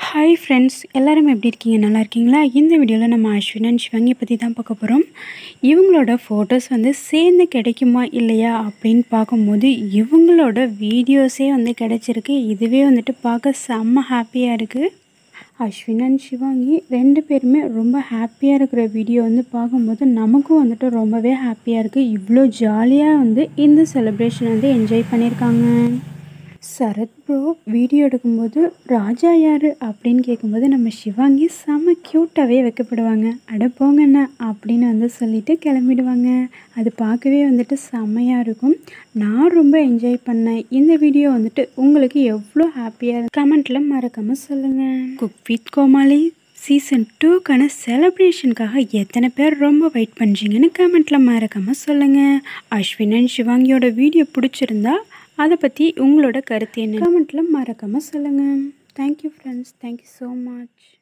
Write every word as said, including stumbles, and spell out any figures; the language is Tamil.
ஹாய் ஃப்ரெண்ட்ஸ், எல்லாரும் எப்படி இருக்கீங்க? நல்லா இருக்கீங்களா? இந்த வீடியோவில் நம்ம அஸ்வின் அண்ட் சிவாங்கி பற்றி தான் பார்க்க போகிறோம். இவங்களோட ஃபோட்டோஸ் வந்து சேர்ந்து கிடைக்குமா இல்லையா அப்படின்னு பார்க்கும்போது இவங்களோட வீடியோஸே வந்து கிடச்சிருக்கு. இதுவே வந்துட்டு பார்க்க செம்ம ஹாப்பியாக இருக்குது. அஸ்வின் அண்ட் சிவாங்கி ரெண்டு பேருமே ரொம்ப ஹாப்பியாக இருக்கிற வீடியோ வந்து பார்க்கும்போது நமக்கும் வந்துட்டு ரொம்பவே ஹாப்பியாக இருக்குது. இவ்வளோ ஜாலியாக வந்து இந்த செலிப்ரேஷன் வந்து என்ஜாய் பண்ணியிருக்காங்க. சரத் ப்ரோ வீடியோ எடுக்கும்போது ராஜா யார் அப்படின்னு கேட்கும்போது நம்ம சிவாங்கி செம்ம க்யூட்டாகவே வைக்கப்படுவாங்க. அட போங்கண்ணா அப்படின்னு வந்து சொல்லிட்டு கிளம்பிடுவாங்க. அது பார்க்கவே வந்துட்டு செம்மையாக இருக்கும். நான் ரொம்ப என்ஜாய் பண்ணேன். இந்த வீடியோ வந்துட்டு உங்களுக்கு எவ்வளோ ஹாப்பியாக கமெண்ட்டில் மறக்காமல் சொல்லுங்கள். குக் வித் கோமாளி சீசன் டூக்கான செலிப்ரேஷனுக்காக எத்தனை பேர் ரொம்ப வெயிட் பண்ணுறீங்கன்னு கமெண்ட்டில் மறக்காமல் சொல்லுங்கள். அஸ்வின் அண்ட் சிவாங்கியோட வீடியோ பிடிச்சிருந்தா அதை பற்றி உங்களோட கருத்து என்ன கமெண்ட்டில் மறக்காமல் சொல்லுங்கள். Thank you friends, thank you so much.